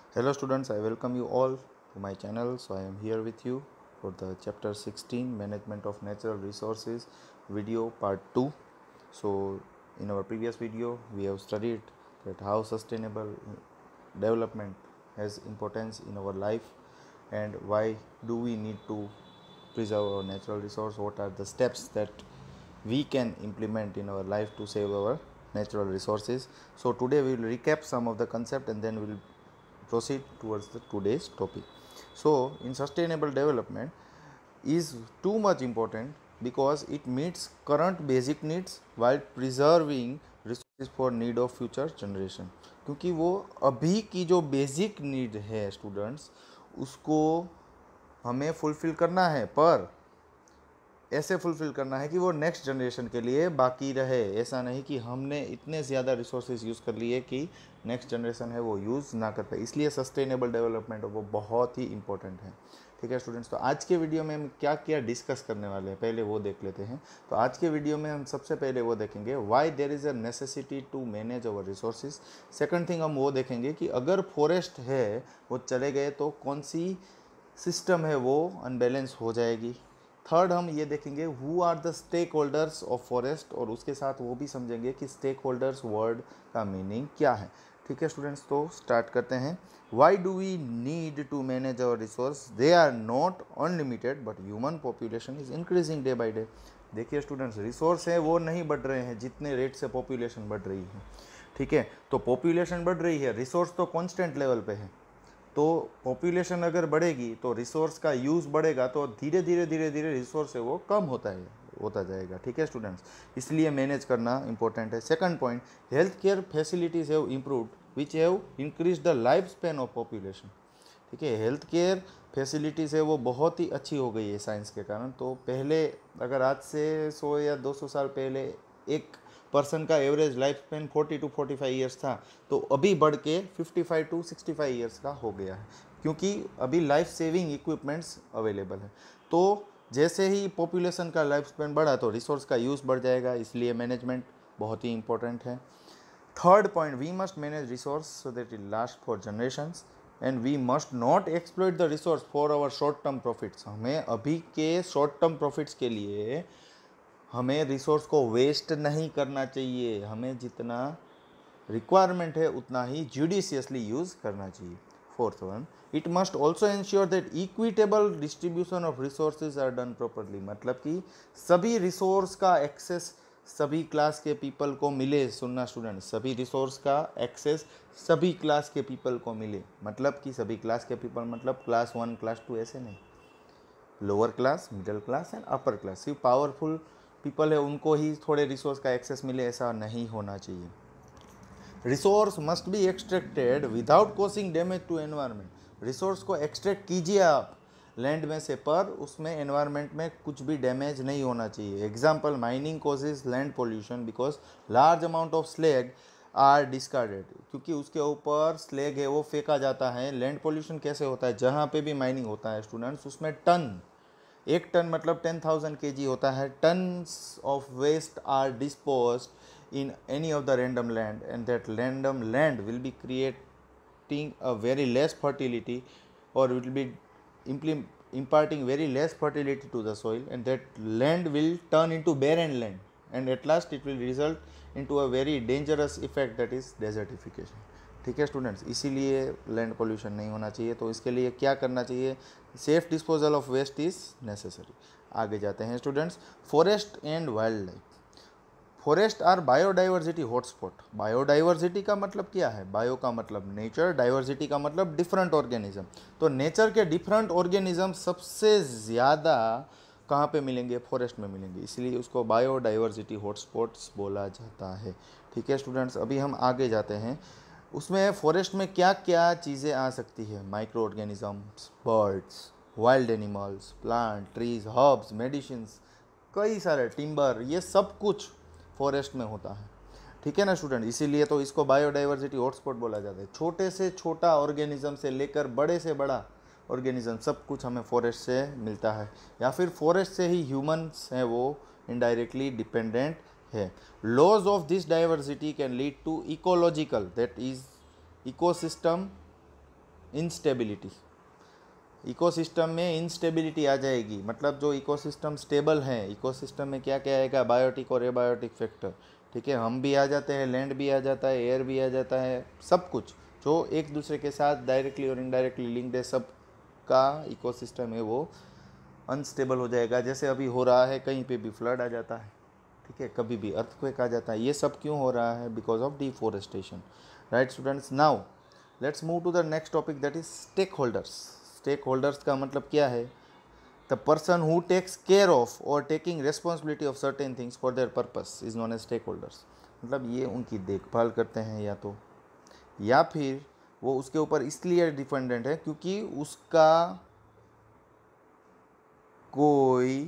Hello students, I welcome you all to my channel. So I am here with you for the chapter 16 Management of Natural Resources video part 2. So in our previous video we have studied that how sustainable development has importance in our life and why do we need to preserve our natural resource, what are the steps that we can implement in our life to save our natural resources. So today we will recap some of the concept and then we will proceed towards the today's topic. So in sustainable development is too much important because it meets current basic needs while preserving resources for need of future generation. क्योंकि वो अभी की जो basic need है students उसको हमें fulfil करना है, पर ऐसे फुलफ़िल करना है कि वो नेक्स्ट जनरेशन के लिए बाकी रहे। ऐसा नहीं कि हमने इतने ज़्यादा रिसोर्सेज यूज़ कर लिए कि नेक्स्ट जनरेशन है वो यूज़ ना कर पाए। इसलिए सस्टेनेबल डेवलपमेंट वो बहुत ही इंपॉर्टेंट है। ठीक है स्टूडेंट्स, तो आज के वीडियो में हम क्या क्या डिस्कस करने वाले हैं पहले वो देख लेते हैं। तो आज के वीडियो में हम सबसे पहले वो देखेंगे why there is a necessity to manage our resources. Second thing हम वो देखेंगे कि अगर फॉरेस्ट है वो चले गए तो कौन सी सिस्टम है वो अनबैलेंस हो जाएगी। थर्ड हम ये देखेंगे who are the stake holders of forest, और उसके साथ वो भी समझेंगे कि स्टेक होल्डर्स वर्ड का मीनिंग क्या है। ठीक है स्टूडेंट्स, तो स्टार्ट करते हैं। Why do we need to manage our resource? They are not unlimited but human population is increasing day by day. देखिए स्टूडेंट्स, रिसोर्स है वो नहीं बढ़ रहे हैं जितने रेट से पॉपुलेशन बढ़ रही है। ठीक है, तो पॉपुलेशन बढ़ रही है, रिसोर्स तो कांस्टेंट लेवल पे है। तो पॉपुलेशन अगर बढ़ेगी तो रिसोर्स का यूज़ बढ़ेगा, तो धीरे धीरे रिसोर्स है वो कम होता जाएगा। ठीक है स्टूडेंट्स, इसलिए मैनेज करना इंपॉर्टेंट है। Second point, health care facilities have improved which have increase the life span of population. ठीक है, हेल्थ केयर फैसिलिटीज़ है वो बहुत ही अच्छी हो गई है साइंस के कारण। तो पहले अगर आज से 100 या 200 साल पहले एक पर्सन का average life span 40 to 45 years था, तो अभी बढ़ के 55 टू 65 ईयर्स का हो गया है, क्योंकि अभी लाइफ सेविंग इक्विपमेंट्स अवेलेबल है। तो जैसे ही पॉपुलेशन का लाइफ स्पेन बढ़ा तो रिसोर्स का यूज़ बढ़ जाएगा, इसलिए मैनेजमेंट बहुत ही इंपॉर्टेंट है। Third point, we must manage resource so that it last for generations and we must not exploit the resource for our short term profits. हमें अभी के शॉर्ट टर्म प्रॉफिट्स के लिए हमें रिसोर्स को वेस्ट नहीं करना चाहिए। हमें जितना रिक्वायरमेंट है उतना ही जुडिशियसली यूज़ करना चाहिए। Fourth one, it must also ensure that equitable distribution of resources are done properly. मतलब कि सभी रिसोर्स का एक्सेस सभी क्लास के पीपल को मिले। सुनना स्टूडेंट, सभी रिसोर्स का एक्सेस सभी क्लास के पीपल को मिले। मतलब कि सभी क्लास के पीपल मतलब क्लास 1 क्लास 2 ऐसे नहीं, lower class, middle class and upper class. सिर्फ पावरफुल पीपल है उनको ही थोड़े रिसोर्स का एक्सेस मिले, ऐसा नहीं होना चाहिए। Resource must be extracted without causing damage to environment. Resource को एक्सट्रैक्ट कीजिए आप लैंड में से, पर उसमें एनवायरनमेंट में कुछ भी डैमेज नहीं होना चाहिए। Example, mining causes land pollution because large amount of slag are discarded. क्योंकि उसके ऊपर स्लैग है वो फेंका जाता है। लैंड पोल्यूशन कैसे होता है? जहाँ पे भी माइनिंग होता है स्टूडेंट्स, उसमें टन, एक टन मतलब 10,000 kg होता है। Tons of waste are disposed in any of the random land and that random land will be creating a very less fertility और will be imparting very less fertility to the soil, and that land will turn into barren land, and at last it will result into a very dangerous effect that is desertification। ठीक है students, इसीलिए land pollution नहीं होना चाहिए। तो इसके लिए क्या करना चाहिए? Safe disposal of waste is necessary. आगे जाते हैं students, forest and wild life. Forest are biodiversity hotspot. Biodiversity का मतलब क्या है? बायो का मतलब नेचर, डाइवर्सिटी का मतलब डिफरेंट ऑर्गेनिज्म। तो नेचर के डिफरेंट ऑर्गेनिज्म सबसे ज़्यादा कहाँ पे मिलेंगे? फॉरेस्ट में मिलेंगे, इसलिए उसको बायोडाइवर्सिटी हॉटस्पॉट्स बोला जाता है। ठीक है स्टूडेंट्स, अभी हम आगे जाते हैं। उसमें फॉरेस्ट में क्या क्या चीज़ें आ सकती है? Micro organisms, birds, wild animals, plant, trees, herbs, medicines, कई सारे टिम्बर, ये सब कुछ फॉरेस्ट में होता है। ठीक है ना स्टूडेंट, इसीलिए तो इसको बायोडाइवर्सिटी हॉटस्पॉट बोला जाता है। छोटे से छोटा ऑर्गेनिज्म से लेकर बड़े से बड़ा ऑर्गेनिज्म सब कुछ हमें फॉरेस्ट से मिलता है, या फिर फॉरेस्ट से ही ह्यूमंस हैं वो इनडायरेक्टली डिपेंडेंट है। Loss of this diversity can lead to ecological, that is ecosystem instability, ecosystem में इंस्टेबिलिटी आ जाएगी। मतलब जो इकोसिस्टम स्टेबल है, इकोसिस्टम में क्या क्या आएगा, बायोटिक और एबायोटिक फैक्टर, ठीक है, हम भी आ जाते हैं, लैंड भी आ जाता है, एयर भी आ जाता है, सब कुछ जो एक दूसरे के साथ डायरेक्टली और इनडायरेक्टली लिंक्ड है, सब का इकोसिस्टम है वो अनस्टेबल हो जाएगा। जैसे अभी हो रहा है, कहीं पे भी फ्लड आ जाता है, ठीक है, कभी भी अर्थक्वेक आ जाता है। ये सब क्यों हो रहा है? Because of deforestation, right students. Now let's move to the next topic, that is stake holders. Stake holders का मतलब क्या है? The person who takes care of और taking responsibility of certain things for their purpose is known as stake holders. मतलब ये उनकी देखभाल करते हैं, या फिर वो उसके ऊपर इसलिए डिपेंडेंट है क्योंकि उसका कोई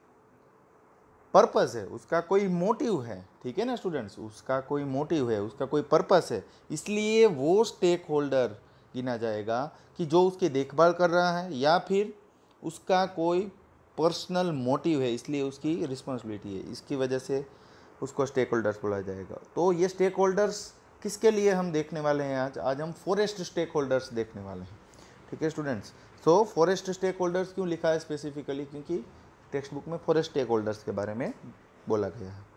पर्पस है, उसका कोई मोटिव है, ठीक है ना स्टूडेंट्स, उसका कोई मोटिव है, उसका कोई पर्पस है, इसलिए वो स्टेक होल्डर गिना जाएगा कि जो उसकी देखभाल कर रहा है, या फिर उसका कोई पर्सनल मोटिव है, इसलिए उसकी रिस्पॉन्सिबिलिटी है, इसकी वजह से उसको स्टेक होल्डर्स बोला जाएगा। तो ये स्टेक होल्डर्स किसके लिए हम देखने वाले हैं? आज हम फॉरेस्ट स्टेक होल्डर्स देखने वाले हैं, ठीक है स्टूडेंट्स। तो फॉरेस्ट स्टेक होल्डर्स क्यों लिखा है स्पेसिफिकली? क्योंकि टेक्स्ट बुक में फॉरेस्ट स्टेक होल्डर्स के बारे में बोला गया है।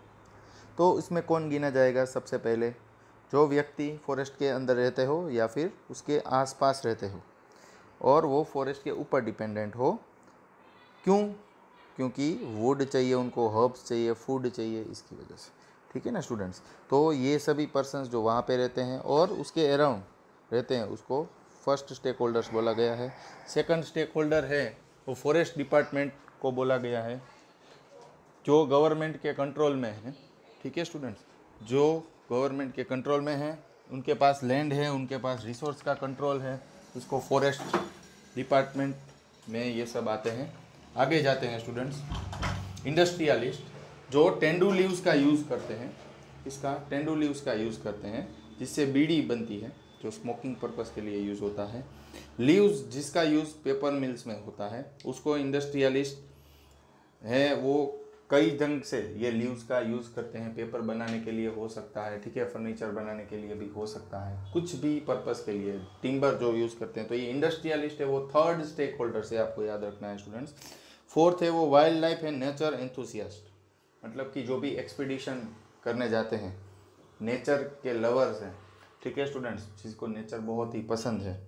तो इसमें कौन गिना जाएगा? सबसे पहले जो व्यक्ति फॉरेस्ट के अंदर रहते हो या फिर उसके आसपास रहते हो और वो फॉरेस्ट के ऊपर डिपेंडेंट हो। क्यों? क्योंकि वुड चाहिए उनको, हर्ब्स चाहिए, फूड चाहिए, इसकी वजह से, ठीक है ना स्टूडेंट्स। तो ये सभी पर्सन्स जो वहाँ पे रहते हैं और उसके अराउंड रहते हैं, उसको फर्स्ट स्टेक होल्डर्स बोला गया है। सेकंड स्टेक होल्डर है वो फॉरेस्ट डिपार्टमेंट को बोला गया है, जो गवर्नमेंट के कंट्रोल में है, ठीक है स्टूडेंट्स, जो गवर्नमेंट के कंट्रोल में है, उनके पास लैंड है, उनके पास रिसोर्स का कंट्रोल है, उसको फॉरेस्ट डिपार्टमेंट में ये सब आते हैं। आगे जाते हैं स्टूडेंट्स। इंडस्ट्रियलिस्ट जो टेंडू लीव्स का यूज़ करते हैं, इसका टेंडू लीव्स का यूज़ करते हैं जिससे बीड़ी बनती है, जो स्मोकिंग पर्पस के लिए यूज़ होता है। लीव्स जिसका यूज़ पेपर मिल्स में होता है, उसको इंडस्ट्रियलिस्ट है, वो कई ढंग से ये लीव्स का यूज़ करते हैं। पेपर बनाने के लिए हो सकता है, ठीक है, फर्नीचर बनाने के लिए भी हो सकता है, कुछ भी पर्पस के लिए टिम्बर जो यूज़ करते हैं। तो ये इंडस्ट्रियलिस्ट है, वो थर्ड स्टेक होल्डर से आपको याद रखना है स्टूडेंट्स। फोर्थ है वो wild life and nature enthusiast, मतलब कि जो भी एक्सपीडिशन करने जाते हैं, नेचर के लवर्स हैं, ठीक है स्टूडेंट्स, जिसको नेचर बहुत ही पसंद है,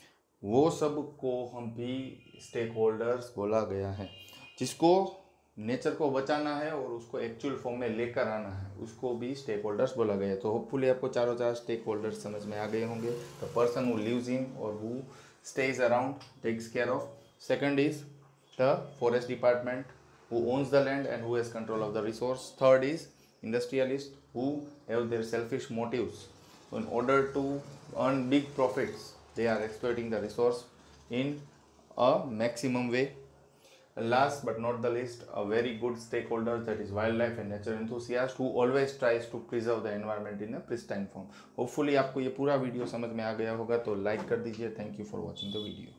वो सब को हम भी स्टेक होल्डर्स बोला गया है। जिसको नेचर को बचाना है और उसको एक्चुअल फॉर्म में लेकर आना है, उसको भी स्टेक होल्डर्स बोला गया है। तो होपफुली आपको चारों चार स्टेक होल्डर्स समझ में आ गए होंगे। The person who lives in और who stays around, takes care of. Second is the forest department who owns the land and who has control of the resource. Third is industrialists who have their selfish motives. In order to earn big profits, they are exploiting the resource in a maximum way. Last but not the least, a very good stakeholder, that is wildlife and nature enthusiast, who always tries to preserve the environment in a pristine form. Hopefully आपको ये पूरा video समझ में आ गया होगा, तो like कर दीजिए। Thank you for watching the video.